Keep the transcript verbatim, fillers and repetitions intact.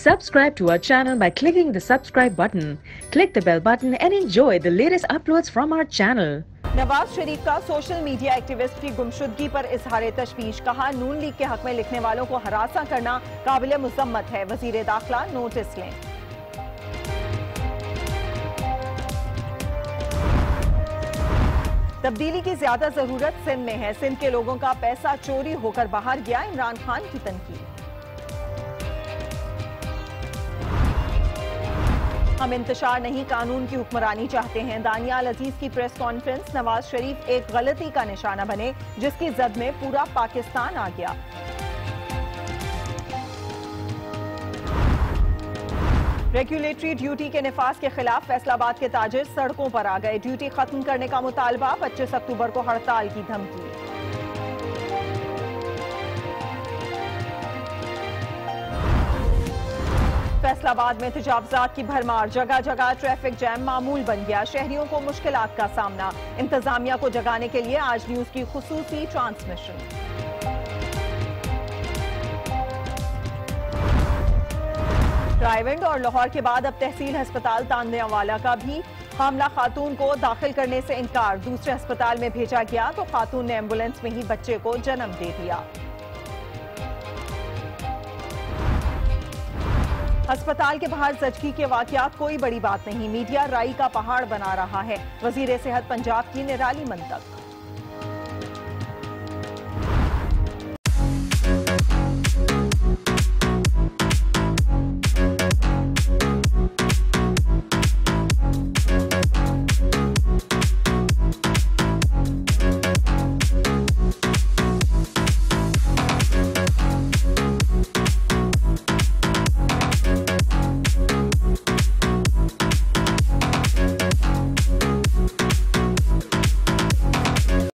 Subscribe to our channel by clicking the subscribe button. Click the bell button and enjoy the latest uploads from our channel. Nawaz Sharif का social media activist की गुमशुदगी पर इजहार तशवीश, कहा नून league के हक में लिखने वालों को हरासा करना काबिल मुजम्मत है, वजीर दाखिला नोटिस लें। तब्दीली की ज्यादा जरूरत सिंध में है, सिंध के लोगों का पैसा चोरी होकर बाहर गया, इमरान खान की तनकीद। हम इंतशार नहीं कानून की हुक्मरानी चाहते हैं, दानियाल अजीज की प्रेस कॉन्फ्रेंस। नवाज शरीफ एक गलती का निशाना बने जिसकी जद में पूरा पाकिस्तान आ गया। रेगुलेटरी ड्यूटी के निफाज के खिलाफ फैसलाबाद के ताजिर सड़कों पर आ गए, ड्यूटी खत्म करने का मुतालबा, पच्चीस अक्टूबर को हड़ताल की धमकी। फैसलाबाद में तजावुजात की भरमार, जगह जगह ट्रैफिक जैम मामूल बन गया, शहरियों को मुश्किलात का सामना। इंतजामिया को जगाने के लिए आज न्यूज की खुसूसी ट्रांसमिशन। रायविंड और लाहौर के बाद अब तहसील अस्पताल तांदयावाला का भी हामला खातून को दाखिल करने से इनकार, दूसरे अस्पताल में भेजा गया तो खातून ने एम्बुलेंस में ही बच्चे को जन्म दे दिया। अस्पताल के बाहर जचगी के वाकयात कोई बड़ी बात नहीं, मीडिया राई का पहाड़ बना रहा है, वजीर सेहत पंजाब की निराली मंतक।